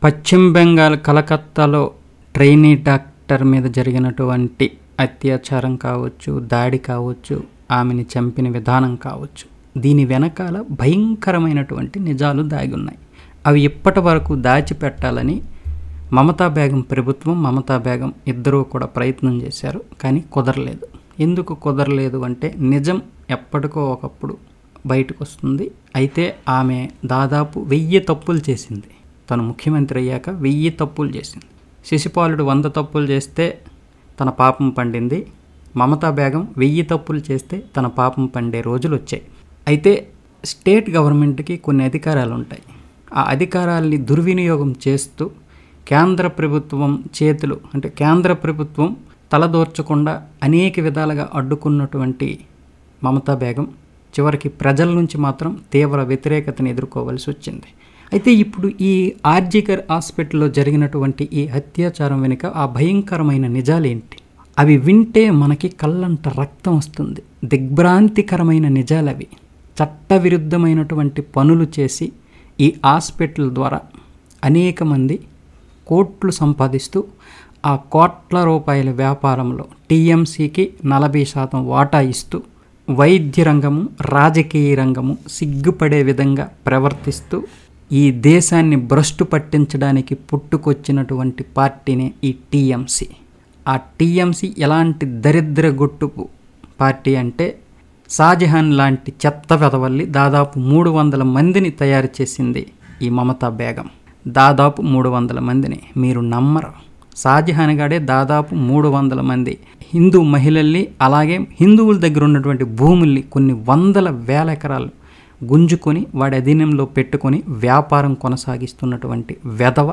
పశ్చిమ బెంగాల్ కలకత్తాలో trainee doctor మీద జరిగినటువంటి అత్యాచారం కావచ్చు, దాడి కావచ్చు, ఆమెని చంపిన విధానం కావచ్చు, దీని వెనకాల భయంకరమైనటువంటి నిజాలు దాగి ఉన్నాయి. అవి ఇప్పటి వరకు దాచిపెట్టాలని మమతా బేగం ప్రభుత్వం, మమతా బేగం ఇద్దరూ కూడా ప్రయత్నం చేశారు. కానీ కుదరలేదు. ఎందుకు కుదరలేదు అంటే నిజం ఎప్పటికో ఒకప్పుడు బయటకు వస్తుంది. అయితే ఆమె దాదాపు 1000 తప్పులు చేసింది. తను ముఖ్యమంత్రి అయ్యాక 1000 తప్పులు చేసింది. శిశుపాలుడు 100 తప్పులు చేస్తే తన పాపం పండింది. మమతా బేగం 1000 తప్పులు చేస్తే తన పాపం పండే రోజులు వచ్చాయి. అయితే స్టేట్ గవర్నమెంట్కి కొన్ని అధికారాలు ఉంటాయి. ఆ అధికారాల్ని దుర్వినియోగం చేస్తూ కేంద్ర ప్రభుత్వం చేతులు, అంటే కేంద్ర ప్రభుత్వం తలదోర్చకుండా అనేక విధాలుగా అడ్డుకున్నటువంటి మమతా బేగం చివరికి ప్రజల నుంచి మాత్రం తీవ్ర వ్యతిరేకతను ఎదుర్కోవాల్సి వచ్చింది. అయితే ఇప్పుడు ఈ ఆర్జికర్ హాస్పిటల్లో జరిగినటువంటి ఈ అత్యాచారం వెనుక ఆ భయంకరమైన నిజాలేంటి? అవి వింటే మనకి కళ్ళంట రక్తం వస్తుంది. దిగ్భ్రాంతికరమైన నిజాలవి. చట్టవిరుద్ధమైనటువంటి పనులు చేసి ఈ హాస్పిటల్ ద్వారా అనేక మంది కోట్లు సంపాదిస్తూ ఆ కోట్ల రూపాయల వ్యాపారంలో టీఎంసీకి 40% వాటా ఇస్తూ వైద్య రంగము, రాజకీయ రంగము సిగ్గుపడే విధంగా ప్రవర్తిస్తూ ఈ దేశాన్ని భ్రష్టు పట్టించడానికి పుట్టుకొచ్చినటువంటి పార్టీనే ఈ టీఎంసీ. ఆ టీఎంసీ ఎలాంటి దరిద్ర గొట్టుపు పార్టీ అంటే షాజహాన్ లాంటి చెత్త వెధవల్లి దాదాపు 300 మందిని తయారు చేసింది ఈ మమతా బేగం. దాదాపు 300 మందిని. మీరు నమ్మరు. షాజహాన్ గాడే దాదాపు 300 మంది హిందూ మహిళల్ని, అలాగే హిందువుల దగ్గర ఉన్నటువంటి భూముల్ని కొన్ని వందల వేల ఎకరాలు గుంజుకొని వాడి అధీనంలో పెట్టుకొని వ్యాపారం కొనసాగిస్తున్నటువంటి వెధవ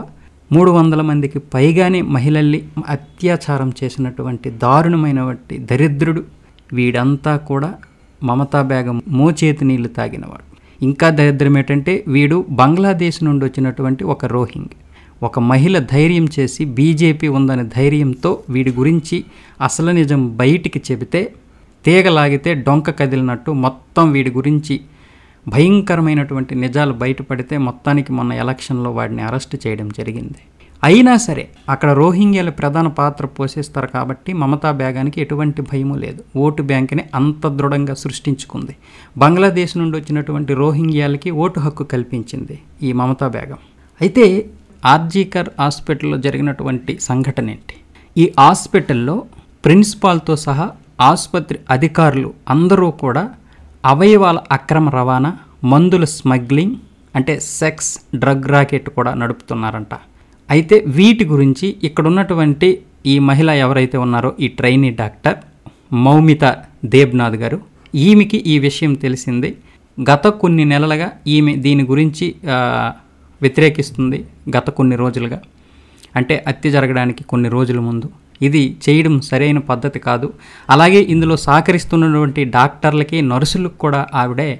300 మందికి పైగానే మహిళల్ని అత్యాచారం చేసినటువంటి దారుణమైనటువంటి దరిద్రుడు. వీడంతా కూడా మమతా బేగం మోచేతి నీళ్లు తాగినవాడు. ఇంకా దరిద్రం ఏంటంటే వీడు బంగ్లాదేశ్ నుండి వచ్చినటువంటి ఒక రోహింగ్. ఒక మహిళ ధైర్యం చేసి బీజేపీ ఉందనే ధైర్యంతో వీడి గురించి అసలు నిజం బయటికి చెబితే తీగలాగితే డొంక కదిలినట్టు మొత్తం వీడి గురించి భయంకరమైనటువంటి నిజాలు బయటపడితే మొత్తానికి మొన్న ఎలక్షన్లో వాడిని అరెస్ట్ చేయడం జరిగింది. అయినా సరే అక్కడ రోహింగ్యాలు ప్రధాన పాత్ర పోషిస్తారు కాబట్టి మమతా బేగానికి ఎటువంటి భయము లేదు. ఓటు బ్యాంకుని అంత దృఢంగా సృష్టించుకుంది. బంగ్లాదేశ్ నుండి వచ్చినటువంటి రోహింగ్యాలకి ఓటు హక్కు కల్పించింది ఈ మమతా బేగం. అయితే ఆర్జికర్ హాస్పిటల్లో జరిగినటువంటి సంఘటన ఏంటి? ఈ హాస్పిటల్లో ప్రిన్సిపాల్తో సహా ఆసుపత్రి అధికారులు అందరూ కూడా అవయవాల అక్రమ రవాణా, మందుల స్మగ్లింగ్, అంటే సెక్స్, డ్రగ్ రాకెట్ కూడా నడుపుతున్నారంట. అయితే వీటి గురించి ఇక్కడ ఉన్నటువంటి ఈ మహిళ ఎవరైతే ఉన్నారో ఈ ట్రైనీ డాక్టర్ మౌమితా దేబ్నాథ్ గారు, ఈమెకి ఈ విషయం తెలిసింది. గత కొన్ని నెలలుగా ఈమె దీని గురించి వ్యతిరేకిస్తుంది. గత కొన్ని రోజులుగా, అంటే హత్య జరగడానికి కొన్ని రోజుల ముందు ఇది చేయడం సరైన పద్ధతి కాదు. అలాగే ఇందులో సహకరిస్తున్నటువంటి డాక్టర్లకి, నర్సులకు కూడా ఆవిడే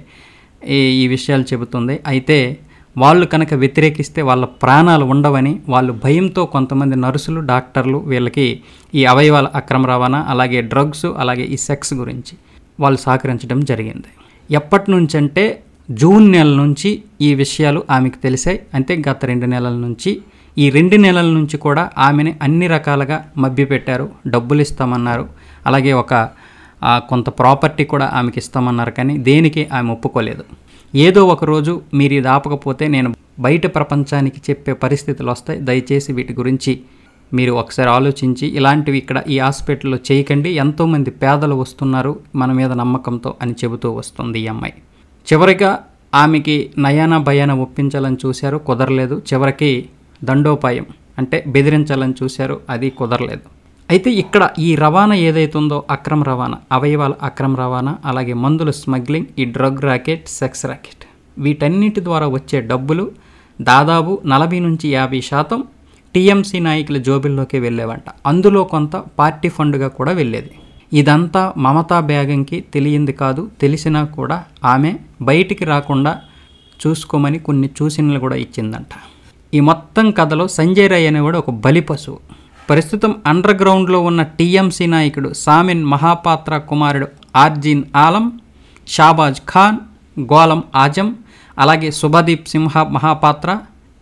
ఈ విషయాలు చెబుతుంది. అయితే వాళ్ళు కనుక వ్యతిరేకిస్తే వాళ్ళ ప్రాణాలు ఉండవని వాళ్ళు భయంతో కొంతమంది నర్సులు, డాక్టర్లు వీళ్ళకి ఈ అవయవాల అక్రమ రవాణా, అలాగే డ్రగ్స్, అలాగే ఈ సెక్స్ గురించి వాళ్ళు సహకరించడం జరిగింది. ఎప్పటి నుంచి అంటే జూన్ నెల నుంచి ఈ విషయాలు ఆమెకు తెలిసాయి. అంటే గత 2 నెలల నుంచి. ఈ 2 నెలల నుంచి కూడా ఆమెని అన్ని రకాలుగా మభ్యపెట్టారు. డబ్బులు ఇస్తామన్నారు, అలాగే కొంత ప్రాపర్టీ కూడా ఆమెకి ఇస్తామన్నారు. కానీ దేనికి ఆమె ఒప్పుకోలేదు. ఏదో ఒకరోజు మీరు ఇది ఆపకపోతే నేను బయట ప్రపంచానికి చెప్పే పరిస్థితులు వస్తాయి, దయచేసి వీటి గురించి మీరు ఒకసారి ఆలోచించి ఇలాంటివి ఇక్కడ ఈ హాస్పిటల్లో చేయకండి, ఎంతోమంది పేదలు వస్తున్నారు మన మీద నమ్మకంతో అని చెబుతూ వస్తుంది ఈ అమ్మాయి. చివరిగా ఆమెకి నయానా భయాన ఒప్పించాలని చూశారు, కుదరలేదు. చివరికి దండోపాయం అంటే బెదిరించాలని చూశారు, అది కుదరలేదు. అయితే ఇక్కడ ఈ రవాణా ఏదైతుందో అక్రమ రవాణా, అవయవాల అక్రమ రవాణా, అలాగే మందుల స్మగ్లింగ్, ఈ డ్రగ్ రాకెట్, సెక్స్ రాకెట్, వీటన్నిటి ద్వారా వచ్చే డబ్బులు దాదాపు 40 నుంచి 50% టీఎంసీ నాయకుల జోబిల్లోకి వెళ్ళేవంట. అందులో కొంత పార్టీ ఫండ్గా కూడా వెళ్ళేది. ఇదంతా మమతా బేగంకి తెలియంది కాదు. తెలిసినా కూడా ఆమె బయటికి రాకుండా చూసుకోమని కొన్ని సూచనలు కూడా ఇచ్చిందంట. ఈ మొత్తం కథలో సంజయ్ రాయ్ అనేవాడు ఒక బలి పశువు. ప్రస్తుతం అండర్ గ్రౌండ్లో ఉన్న టీఎంసీ నాయకుడు సామిన్ మహాపాత్ర కుమారుడు ఆర్జిన్ ఆలం, షాబాజ్ ఖాన్, గోలం ఆజం, అలాగే శుభదీప్ సింహ మహాపాత్ర,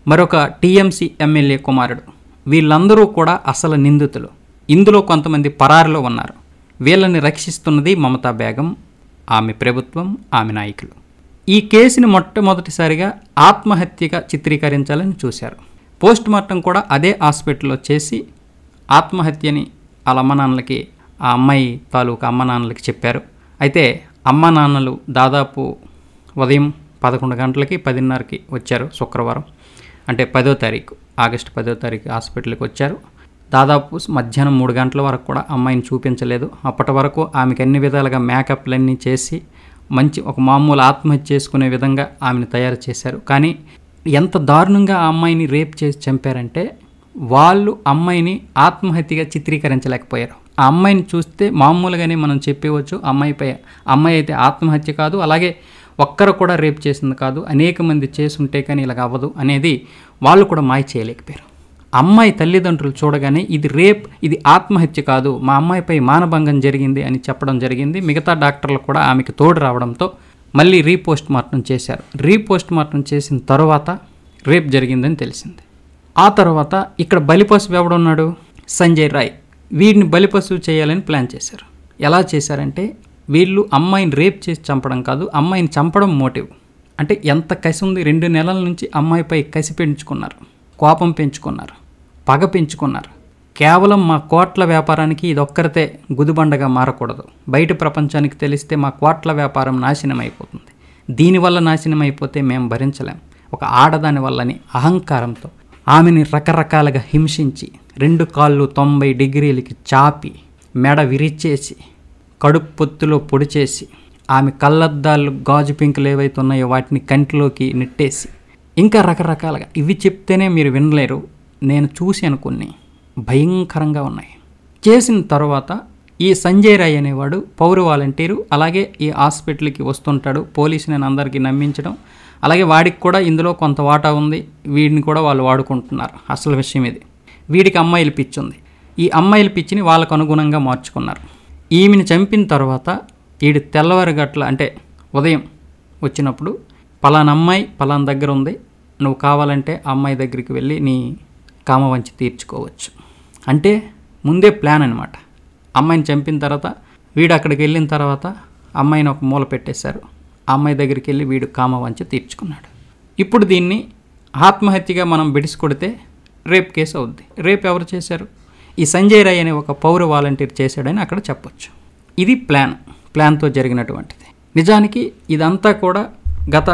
మరొక టీఎంసీ ఎమ్మెల్యే కుమారుడు. వీళ్ళందరూ కూడా అసలు నిందితులు. ఇందులో కొంతమంది పరారిలో ఉన్నారు. వీళ్ళని రక్షిస్తున్నది మమతా బేగం, ఆమె ప్రభుత్వం, ఆమె నాయకులు. ఈ కేసుని మొట్టమొదటిసారిగా ఆత్మహత్యగా చిత్రీకరించాలని చూశారు. పోస్ట్ మార్టం కూడా అదే హాస్పిటల్లో చేసి ఆత్మహత్యని వాళ్ళ అమ్మ నాన్నలకి, ఆ అమ్మాయి తాలూకా అమ్మ నాన్నలకి చెప్పారు. అయితే అమ్మ నాన్నలు దాదాపు ఉదయం 11 గంటలకి 10:30కి వచ్చారు. శుక్రవారం అంటే 10వ తారీఖు, ఆగస్టు 10వ తారీఖు హాస్పిటల్కి వచ్చారు. దాదాపు మధ్యాహ్నం 3 గంటల వరకు కూడా అమ్మాయిని చూపించలేదు. అప్పటి వరకు ఆమెకి అన్ని విధాలుగా మేకప్లన్నీ చేసి మంచి ఒక మామూలు ఆత్మహత్య చేసుకునే విధంగా ఆమెను తయారు చేశారు. కానీ ఎంత దారుణంగా ఆ అమ్మాయిని రేప్ చేసి చంపారంటే వాళ్ళు అమ్మాయిని ఆత్మహత్యగా చిత్రీకరించలేకపోయారు. ఆ అమ్మాయిని చూస్తే మామూలుగానే మనం చెప్పవచ్చు, అమ్మాయి అయితే ఆత్మహత్య కాదు, అలాగే ఒక్కరు కూడా రేప్ చేసింది కాదు, అనేక మంది చేసుంటే కానీ ఇలాగ అవ్వదు అనేది వాళ్ళు కూడా మాయ చేయలేకపోయారు. అమ్మాయి తల్లిదండ్రులు చూడగానే ఇది రేప్, ఇది ఆత్మహత్య కాదు, మా అమ్మాయిపై మానభంగం జరిగింది అని చెప్పడం జరిగింది. మిగతా డాక్టర్లు కూడా ఆమెకి తోడు రావడంతో మళ్ళీ రీపోస్ట్ మార్టం చేశారు. రీపోస్ట్ మార్టం చేసిన తర్వాత రేప్ జరిగిందని తెలిసింది. ఆ తర్వాత ఇక్కడ బలిపశువు ఎవడున్నాడు? సంజయ్ రాయ్. వీడిని బలిపశువు చేయాలని ప్లాన్ చేశారు. ఎలా చేశారంటే వీళ్ళు అమ్మాయిని రేప్ చేసి చంపడం కాదు, అమ్మాయిని చంపడం మోటివ్. అంటే ఎంత కసి ఉంది, 2 నెలల నుంచి అమ్మాయిపై కసి పెంచుకున్నారు, కోపం పెంచుకున్నారు, పగ పెంచుకున్నారు. కేవలం మా కోట్ల వ్యాపారానికి ఇదొక్కరితే గుదిబండగా మారకూడదు, బయట ప్రపంచానికి తెలిస్తే మా కోట్ల వ్యాపారం నాశనం అయిపోతుంది, దీనివల్ల నాశనం అయిపోతే మేము భరించలేం, ఒక ఆడదాని వల్లని అహంకారంతో ఆమెని రకరకాలుగా హింసించి 2 కాళ్ళు 90 డిగ్రీలకి చాపి మెడ విరిచేసి కడుపు పొత్తులో పొడి చేసి ఆమె కళ్ళద్దాలు గాజు పింకులు ఏవైతే ఉన్నాయో వాటిని కంటిలోకి నెట్టేసి ఇంకా రకరకాలుగా, ఇవి చెప్తేనే మీరు వినలేరు, నేను చూశాను కొన్ని భయంకరంగా ఉన్నాయి. చేసిన తర్వాత ఈ సంజయ్ రాయ్ అనేవాడు పౌర వాలంటీరు, అలాగే ఈ హాస్పిటల్కి వస్తుంటాడు, పోలీసుని అందరికీ నమ్మించడం, అలాగే వాడికి కూడా ఇందులో కొంత వాటా ఉంది, వీడిని కూడా వాళ్ళు వాడుకుంటున్నారు. అసలు విషయం ఇది. వీడికి అమ్మాయిలు పిచ్చుంది. ఈ అమ్మాయిల పిచ్చిని వాళ్ళకు అనుగుణంగా మార్చుకున్నారు. ఈమెను చంపిన తర్వాత వీడి తెల్లవారుగట్ల అంటే ఉదయం వచ్చినప్పుడు పలానా అమ్మాయి పలానా దగ్గర ఉంది, నువ్వు కావాలంటే ఆ అమ్మాయి దగ్గరికి వెళ్ళి నీ కామవంచి తీర్చుకోవచ్చు అంటే ముందే ప్లాన్ అనమాట. అమ్మాయిని చంపిన తర్వాత వీడు అక్కడికి వెళ్ళిన తర్వాత అమ్మాయిని ఒక మూల పెట్టేశారు. ఆ అమ్మాయి దగ్గరికి వెళ్ళి వీడు కామవంచి తీర్చుకున్నాడు. ఇప్పుడు దీన్ని ఆత్మహత్యగా మనం బిడిసికొడితే రేప్ కేసు అవుద్ది. రేప్ ఎవరు చేశారు? ఈ సంజయ్ రాయ్ అనే ఒక పౌర వాలంటీర్ చేశాడని అక్కడ చెప్పొచ్చు. ఇది ప్లాన్తో జరిగినటువంటిది. నిజానికి ఇదంతా కూడా గత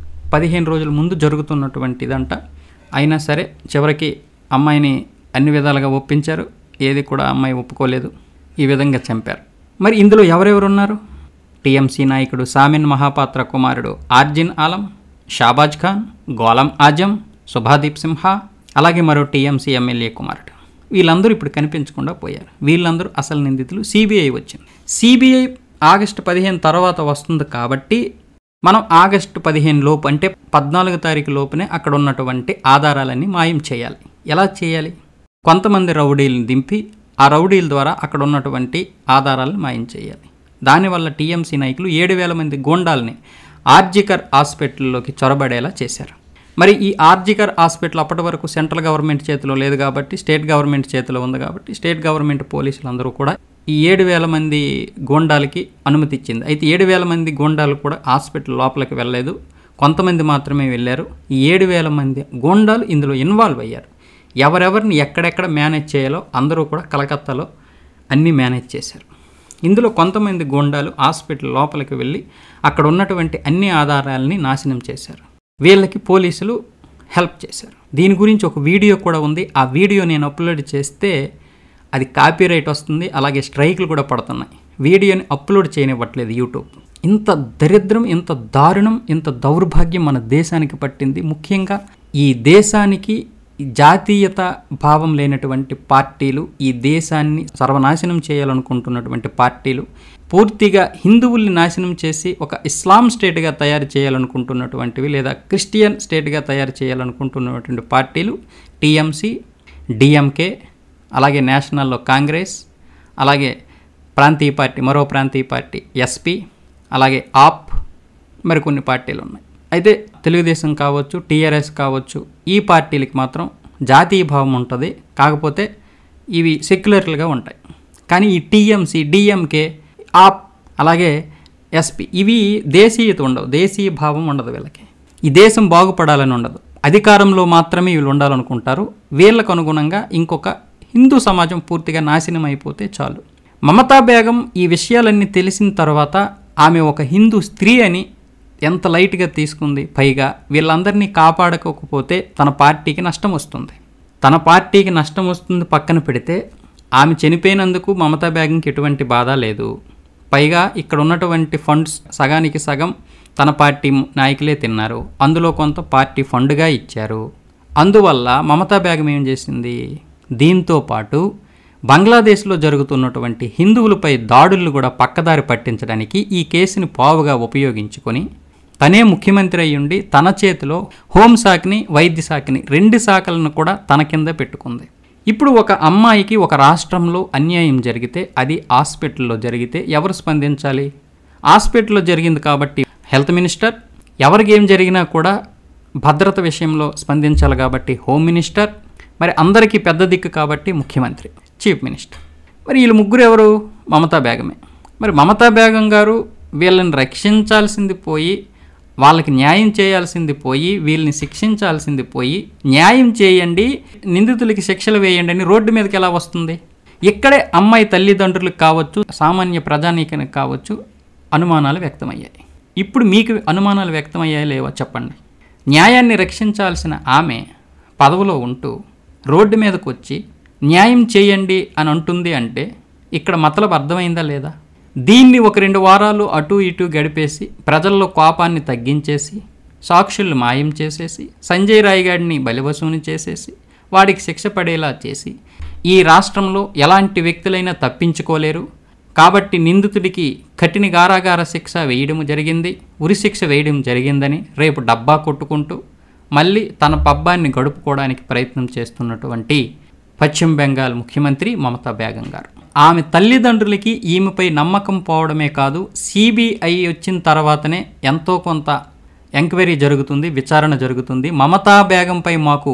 15 రోజుల ముందు జరుగుతున్నటువంటిదంట. అయినా సరే చివరికి అమ్మాయిని అన్ని విధాలుగా ఒప్పించారు, ఏది కూడా అమ్మాయి ఒప్పుకోలేదు, ఈ విధంగా చంపారు. మరి ఇందులో ఎవరెవరున్నారు? టీఎంసీ నాయకుడు సామిన్ మహాపాత్ర కుమారుడు ఆర్జిన్ ఆలం, షాబాజ్ ఖాన్, గోలం ఆజం, సుభాదీప్ సింహా, అలాగే మరో టీఎంసీ ఎమ్మెల్యే కుమారుడు. వీళ్ళందరూ ఇప్పుడు కనిపించకుండా పోయారు. వీళ్ళందరూ అసలు నిందితులు. సిబిఐ వచ్చింది. సిబిఐ ఆగస్టు 15 తర్వాత వస్తుంది కాబట్టి మనం ఆగస్టు 15 లోపు అంటే 14 తారీఖు లోపునే అక్కడ ఉన్నటువంటి ఆధారాలన్నీ మాయం చేయాలి. ఎలా చేయాలి? కొంతమంది రౌడీలను దింపి ఆ రౌడీల ద్వారా అక్కడ ఉన్నటువంటి ఆధారాలను మాయం చేయాలి. దానివల్ల టీఎంసీ నాయకులు 7,000 మంది గూండాల్ని ఆర్జికర్ హాస్పిటల్లోకి చొరబడేలా చేశారు. మరి ఈ ఆర్జికర్ హాస్పిటల్ అప్పటి వరకు సెంట్రల్ గవర్నమెంట్ చేతిలో లేదు కాబట్టి, స్టేట్ గవర్నమెంట్ చేతిలో ఉంది కాబట్టి, స్టేట్ గవర్నమెంట్ పోలీసులు అందరూ కూడా ఈ 7,000 మంది గూండాలకి అనుమతి ఇచ్చింది. అయితే 7,000 మంది గూండాలు కూడా హాస్పిటల్ లోపలికి వెళ్ళలేదు, కొంతమంది మాత్రమే వెళ్ళారు. ఈ 7,000 మంది గూండాలు ఇందులో ఇన్వాల్వ్ అయ్యారు. ఎవరెవరిని ఎక్కడెక్కడ మేనేజ్ చేయాలో అందరూ కూడా కలకత్తాలో అన్నీ మేనేజ్ చేశారు. ఇందులో కొంతమంది గూండాలు హాస్పిటల్ లోపలికి వెళ్ళి అక్కడ ఉన్నటువంటి అన్ని ఆధారాలని నాశనం చేశారు. వీళ్ళకి పోలీసులు హెల్ప్ చేశారు. దీని గురించి ఒక వీడియో కూడా ఉంది. ఆ వీడియో నేను అప్లోడ్ చేస్తే అది కాపీరైట్ వస్తుంది, అలాగే స్ట్రైకులు కూడా పడుతున్నాయి. వీడియోని అప్లోడ్ చేయనివ్వట్లేదు యూట్యూబ్. ఇంత దరిద్రం, ఇంత దారుణం, ఇంత దౌర్భాగ్యం మన దేశానికి పట్టింది. ముఖ్యంగా ఈ దేశానికి జాతీయత భావం లేనటువంటి పార్టీలు, ఈ దేశాన్ని సర్వనాశనం చేయాలనుకుంటున్నటువంటి పార్టీలు, పూర్తిగా హిందువుల్ని నాశనం చేసి ఒక ఇస్లాం స్టేట్గా తయారు చేయాలనుకుంటున్నటువంటివి లేదా క్రిస్టియన్ స్టేట్గా తయారు చేయాలనుకుంటున్నటువంటి పార్టీలు టీఎంసీ, డిఎంకే, అలాగే నేషనల్లో కాంగ్రెస్, అలాగే ప్రాంతీయ పార్టీ, మరో ప్రాంతీయ పార్టీ ఎస్పీ, అలాగే ఆప్, మరికొన్ని పార్టీలు ఉన్నాయి. అయితే తెలుగుదేశం కావచ్చు, టీఆర్ఎస్ కావచ్చు, ఈ పార్టీలకి మాత్రం జాతీయ భావం ఉంటుంది. కాకపోతే ఇవి సెక్యులర్లుగా ఉంటాయి. కానీ ఈ టీఎంసీ, డిఎంకే, ఆప్, అలాగే ఎస్పీ ఇవి దేశీయత ఉండవు, దేశీయ భావం ఉండదు వీళ్ళకి. ఈ దేశం బాగుపడాలని ఉండదు, అధికారంలో మాత్రమే వీళ్ళు ఉండాలనుకుంటారు. వీళ్ళకు అనుగుణంగా ఇంకొక హిందూ సమాజం పూర్తిగా నాశనం అయిపోతే చాలు. మమతా బేగం ఈ విషయాలన్నీ తెలిసిన తర్వాత ఆమె ఒక హిందూ స్త్రీ అని ఎంత లైట్గా తీసుకుంది. పైగా వీళ్ళందరినీ కాపాడకపోతే తన పార్టీకి నష్టం వస్తుంది. తన పార్టీకి నష్టం వస్తుంది పక్కన పెడితే, ఆమె చనిపోయినందుకు మమతా బేగంకి ఎటువంటి బాధ లేదు. పైగా ఇక్కడ ఉన్నటువంటి ఫండ్స్ సగానికి సగం తన పార్టీ నాయకులే తిన్నారు, అందులో కొంత పార్టీ ఫండ్గా ఇచ్చారు. అందువల్ల మమతా బేగం ఏం చేసింది, దీంతో పాటు బంగ్లాదేశ్లో జరుగుతున్నటువంటి హిందువులపై దాడులు కూడా పక్కదారి పట్టించడానికి ఈ కేసుని పావుగా ఉపయోగించుకొని తనే ముఖ్యమంత్రి అయ్యుండి తన చేతిలో హోంశాఖని, వైద్య శాఖని, 2 శాఖలను కూడా తన కింద పెట్టుకుంది. ఇప్పుడు ఒక అమ్మాయికి ఒక రాష్ట్రంలో అన్యాయం జరిగితే, అది హాస్పిటల్లో జరిగితే ఎవరు స్పందించాలి? హాస్పిటల్లో జరిగింది కాబట్టి హెల్త్ మినిస్టర్, ఎవరికి ఏం జరిగినా కూడా భద్రత విషయంలో స్పందించాలి కాబట్టి హోమ్ మినిస్టర్, మరి అందరికీ పెద్ద దిక్కు కాబట్టి ముఖ్యమంత్రి, చీఫ్ మినిస్టర్. మరి వీళ్ళు ముగ్గురు ఎవరు? మమతా బేగమే. మరి మమతా బేగం గారు వీళ్ళని రక్షించాల్సింది పోయి, వాళ్ళకి న్యాయం చేయాల్సింది పోయి, వీళ్ళని శిక్షించాల్సింది పోయి, న్యాయం చేయండి, నిందితులకి శిక్షలు వేయండి అని రోడ్డు మీదకి ఎలా వస్తుంది? ఇక్కడే అమ్మాయి తల్లిదండ్రులకు కావచ్చు, సామాన్య ప్రజానీకానికి కావచ్చు అనుమానాలు వ్యక్తమయ్యాయి. ఇప్పుడు మీకు అనుమానాలు వ్యక్తమయ్యాయి లేవో చెప్పండి. న్యాయాన్ని రక్షించాల్సిన ఆమె పదవిలో ఉంటూ రోడ్డు మీదకు వచ్చి న్యాయం చేయండి అని అంటుంది అంటే ఇక్కడ మతలబు అర్థమైందా లేదా? దీన్ని ఒక 2 వారాలు అటు ఇటు గడిపేసి ప్రజల్లో కోపాన్ని తగ్గించేసి, సాక్షులను మాయం చేసేసి, సంజయ్ రాయ్ గారిని బలివసూని చేసేసి, వాడికి శిక్ష పడేలా చేసి, ఈ రాష్ట్రంలో ఎలాంటి వ్యక్తులైనా తప్పించుకోలేరు కాబట్టి నిందితుడికి కఠిన కారాగార శిక్ష వేయడం జరిగింది, ఉరిశిక్ష వేయడం జరిగిందని రేపు డబ్బా కొట్టుకుంటూ మళ్ళీ తన పబ్బాన్ని గడుపుకోవడానికి ప్రయత్నం చేస్తున్నటువంటి పశ్చిమ బెంగాల్ ముఖ్యమంత్రి మమతా బేగం గారు. ఆమె తల్లిదండ్రులకి ఈమెపై నమ్మకం పోవడమే కాదు, సిబిఐ వచ్చిన తర్వాతనే ఎంతో కొంత ఎంక్వైరీ జరుగుతుంది, విచారణ జరుగుతుంది. మమతా బేగంపై మాకు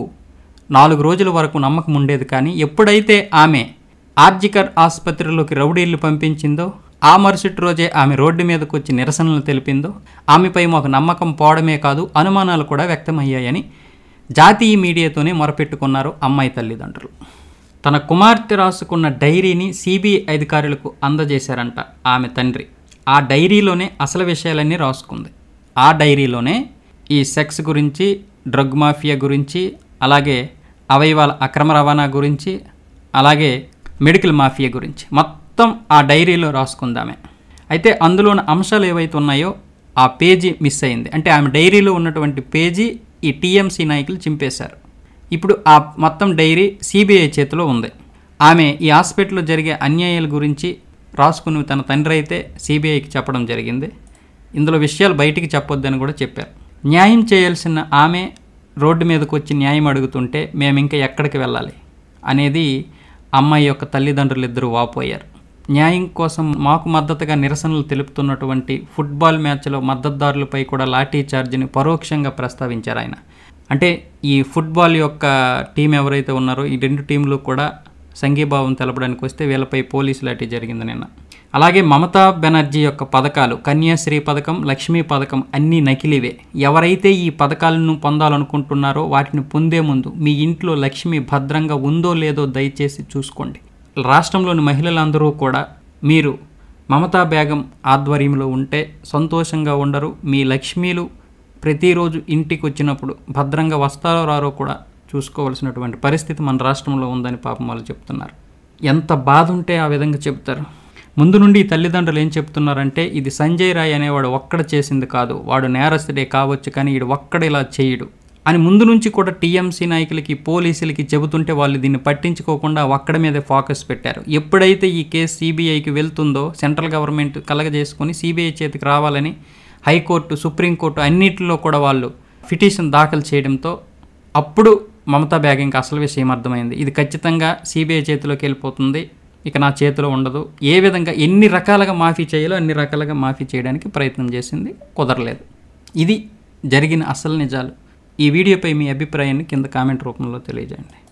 4 రోజుల వరకు నమ్మకం ఉండేది, కానీ ఎప్పుడైతే ఆమె ఆర్జికర్ ఆసుపత్రిలోకి రౌడీళ్లు పంపించిందో, ఆ మరుసటి రోజే ఆమె రోడ్డు మీదకు వచ్చి నిరసనలు తెలిపిందో, ఆమెపై మాకు నమ్మకం పోవడమే కాదు అనుమానాలు కూడా వ్యక్తమయ్యాయని జాతీయ మీడియాతోనే మొరపెట్టుకున్నారు అమ్మాయి తల్లిదండ్రులు. తన కుమార్తె రాసుకున్న డైరీని సిబిఐ అధికారులకు అందజేశారంట ఆమె తండ్రి. ఆ డైరీలోనే అసలు విషయాలన్నీ రాసుకుంది. ఆ డైరీలోనే ఈ సెక్స్ గురించి, డ్రగ్ మాఫియా గురించి, అలాగే అవయవాల అక్రమ రవాణా గురించి, అలాగే మెడికల్ మాఫియా గురించి మొత్తం ఆ డైరీలో రాసుకుందామే. అయితే అందులోని అంశాలు ఏవైతే ఉన్నాయో ఆ పేజీ మిస్ అయింది. అంటే ఆమె డైరీలో ఉన్నటువంటి పేజీ ఈ టీఎంసీ నాయకులు చింపేశారు. ఇప్పుడు ఆ మొత్తం డైరీ సిబిఐ చేతిలో ఉంది. ఆమె ఈ హాస్పిటల్లో జరిగే అన్యాయాల గురించి రాసుకుని తన తండ్రి అయితే సిబిఐకి చెప్పడం జరిగింది. ఇందులో విషయాలు బయటికి చెప్పొద్దని కూడా చెప్పారు. న్యాయం చేయాల్సిన ఆమె రోడ్డు మీదకి వచ్చి న్యాయం అడుగుతుంటే మేము ఇంకా ఎక్కడికి వెళ్ళాలి అనేది అమ్మాయి యొక్క తల్లిదండ్రులు ఇద్దరు వాపోయారు. న్యాయం కోసం మాకు మద్దతుగా నిరసనలు తెలుపుతున్నటువంటి ఫుట్బాల్ మ్యాచ్లో మద్దతుదారులపై కూడా లాఠీ చార్జిని పరోక్షంగా ప్రస్తావించారు ఆయన. అంటే ఈ ఫుట్బాల్ యొక్క టీం ఎవరైతే ఉన్నారో ఈ 2 టీంలు కూడా సంఘీభావం తెలపడానికి వస్తే వీళ్ళపై పోలీసు లాఠీ జరిగింది నిన్న. అలాగే మమతా బెనర్జీ యొక్క పథకాలు, కన్యాశ్రీ పథకం, లక్ష్మీ పథకం అన్నీ నకిలీవే. ఎవరైతే ఈ పథకాలను పొందాలనుకుంటున్నారో వాటిని పొందే ముందు మీ ఇంట్లో లక్ష్మి భద్రంగా ఉందో లేదో దయచేసి చూసుకోండి. రాష్ట్రంలోని మహిళలందరూ కూడా మీరు మమతా బేగం ఆధ్వర్యంలో ఉంటే సంతోషంగా ఉండరు. మీ లక్ష్మీలు ప్రతిరోజు ఇంటికి వచ్చినప్పుడు భద్రంగా వస్తారో రారో కూడా చూసుకోవాల్సినటువంటి పరిస్థితి మన రాష్ట్రంలో ఉందని పాపం వాళ్ళు చెప్తున్నారు. ఎంత బాధ ఉంటే ఆ విధంగా చెప్తారు. ముందు నుండి తల్లిదండ్రులు ఏం చెప్తున్నారంటే ఇది సంజయ్ రాయ్ అనేవాడు ఒక్కడ చేసింది కాదు, వాడు నేరస్తుడే కావచ్చు కానీ వీడు ఒక్కడ ఇలా చేయడు అని ముందు నుంచి కూడా టీఎంసీ నాయకులకి, పోలీసులకి చెబుతుంటే వాళ్ళు దీన్ని పట్టించుకోకుండా ఒక్కడ మీదే ఫోకస్ పెట్టారు. ఎప్పుడైతే ఈ కేసు సిబిఐకి వెళ్తుందో, సెంట్రల్ గవర్నమెంట్ కలగజేసుకొని సిబిఐ చేతికి రావాలని హైకోర్టు, సుప్రీంకోర్టు అన్నిటిలో కూడా వాళ్ళు పిటిషన్ దాఖలు చేయడంతో అప్పుడు మమతా బేగంకి అసలు విషయం అర్థమైంది. ఇది ఖచ్చితంగా సిబిఐ చేతిలోకి వెళ్ళిపోతుంది, ఇక నా చేతిలో ఉండదు. ఏ విధంగా ఎన్ని రకాలుగా మాఫీ చేయాలో అన్ని రకాలుగా మాఫీ చేయడానికి ప్రయత్నం చేసింది, కుదరలేదు. ఇది జరిగిన అసలు నిజాలు. ఈ వీడియోపై మీ అభిప్రాయాన్ని కింద కామెంట్ రూపంలో తెలియజేయండి.